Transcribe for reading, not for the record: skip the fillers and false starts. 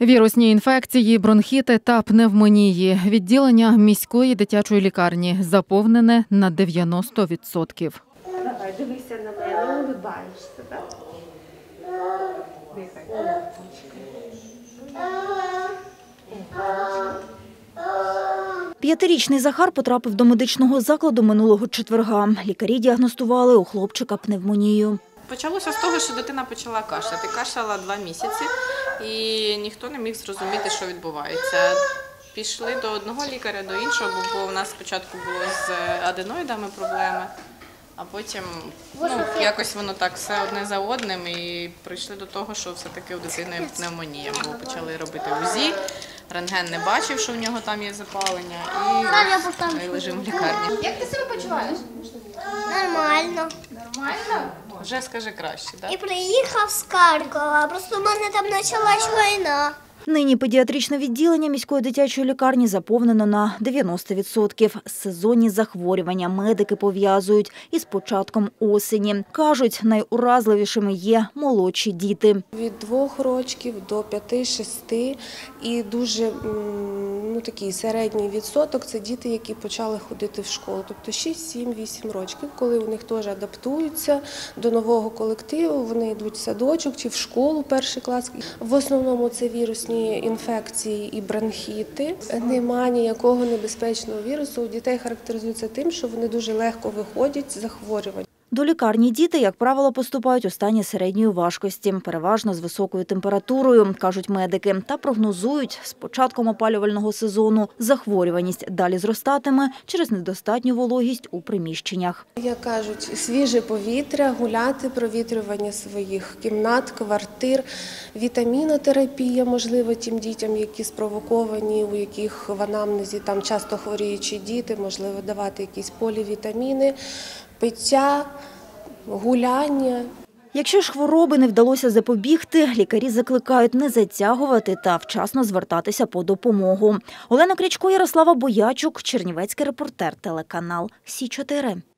Вірусні інфекції, бронхіти та пневмонії. Відділення міської дитячої лікарні заповнене на 90%. Давай, дивися на мене, улыбаєшся, так? Дихай. П'ятирічний Захар потрапив до медичного закладу минулого четверга. Лікарі діагностували у хлопчика пневмонію. Почалося з того, що дитина почала кашляти. Кашляла 2 місяці і ніхто не міг зрозуміти, що відбувається. Пішли до одного лікаря, до іншого, бо у нас спочатку було з аденоїдами проблеми, а потім якось воно так все одне за одним і прийшли до того, що все-таки у дитини пневмонія. Бо почали робити УЗІ, рентген не бачив, що в нього там є запалення, і ми лежимо в лікарні. Як ти себе почуваєш? Нормально. Нормально? Вже, скажи, краще, так? І приїхав з Харкова, просто в мене там почалась війна. Нині педіатричне відділення міської дитячої лікарні заповнено на 90%. Сезонні захворювання медики пов'язують із початком осені. Кажуть, найуразливішими є молодші діти. Від 2 років до 5-6 і дуже такий середній відсоток – це діти, які почали ходити в школу. Тобто 6, 7, 8 років, коли у них теж адаптуються до нового колективу, вони йдуть в садочок чи в школу, перший клас. В основному це вірусні інфекції і бронхіти. Нема ніякого небезпечного вірусу. У дітей характеризується тим, що вони дуже легко виходять з захворювань. До лікарні діти, як правило, поступають у стані середньої важкості, переважно з високою температурою, кажуть медики, та прогнозують, з початком опалювального сезону захворюваність далі зростатиме через недостатню вологість у приміщеннях. Як кажуть, свіже повітря, гуляти, провітрювання своїх кімнат, квартир, вітамінотерапія, можливо, тим дітям, які спровоковані, у яких в анамнезі там часто хворіючі діти, можливо, давати якісь полівітаміни, пиття, гуляння. Якщо ж хвороби не вдалося запобігти, лікарі закликають не затягувати та вчасно звертатися по допомогу. Олена Крячко, Ярослава Боячук, Чернівецький репортер, телеканал Сі 4.